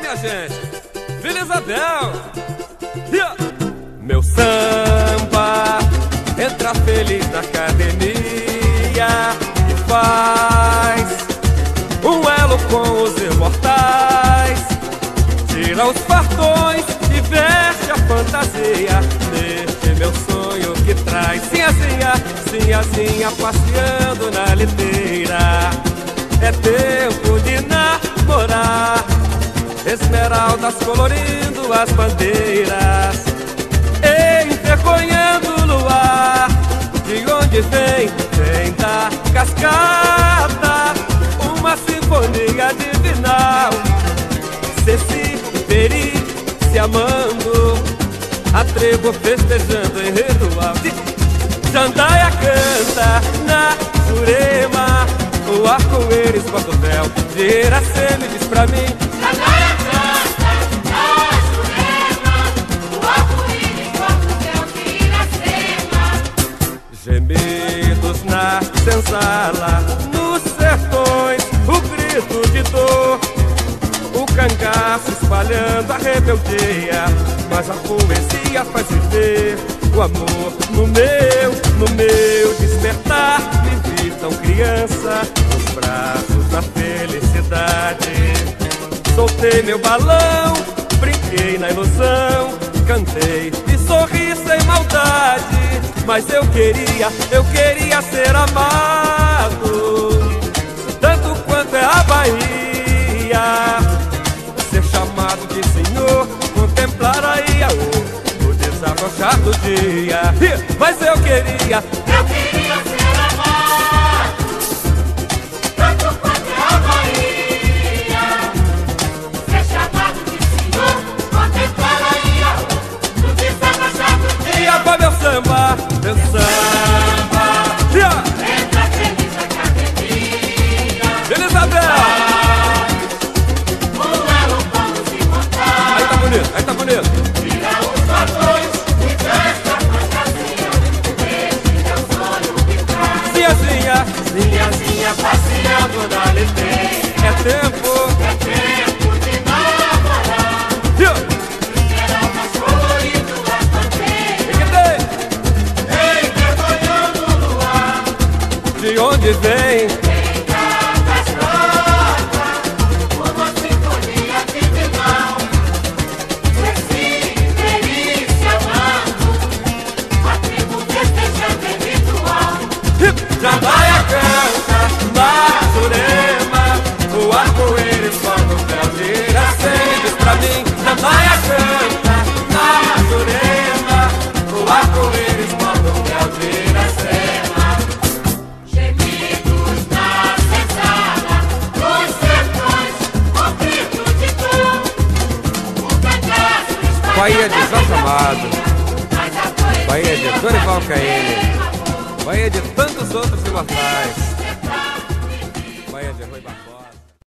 minha gente, Vila Isabel. Meu samba entra feliz na academia e faz um elo com os imortais. Tira os fartões e veste a fantasia neste meu sonho que traz sinhazinha passeando na liteira. É tempo de namorar, esmeraldas colorindo as bandeiras, envergonhando o luar. De onde vem da cascata uma sinfonia divinal. Ceci, Peri se amando, a tribo festejando em ritual. Jandaia canta na Jurema, o arco-íris quando o véu de Iracema diz pra mim. Jandaia canta na Jurema, o arco-íris quando o véu de Iracema. Gemidos na senzala, nos sertões, o grito de dor, o cangaço espalhando a rebeldia, mas a poesia faz viver o amor no meu despertar. Me vi tão criança nos braços da felicidade. Soltei meu balão, brinquei na ilusão, cantei e sorri sem maldade. Mas eu queria ser amado, tanto quanto é a Bahia. Ser chamado de senhor, contemplar aí o desabrochar do dia. Mas eu queria ser amado, tanto quanto é a Bahia. Ser chamado de senhor, contemplar aí o desabrochar do dia. Vai meu samba, meu samba. Entra feliz na academia, Vila Isabel. Aí tá bonito. tira os fatores e veste a fantasia desse meu sonho que traz. Sinhazinha Passeando na liteira. é tempo. É tempo de namorar, esmeraldas colorindo as bandeiras, envergonhando o luar. De onde vem Uma sinfonia divinal. Ceci, Peri se amando, a tribo festejando em ritual. Jandaia canta na Jurema, o arco-íris quando o véu de Iracema diz pra mim. Jandaia canta na Jurema, o arco-íris quando o véu de Iracema. Gemidos na senzala, nos sertões, o grito de dor, o cangaço espalhando Bahia de Jorge Amado, mas a poesia Bahia de Dorival Caymmi, Bahia de tantos outros imortais, Bahia de Rui Barbosa.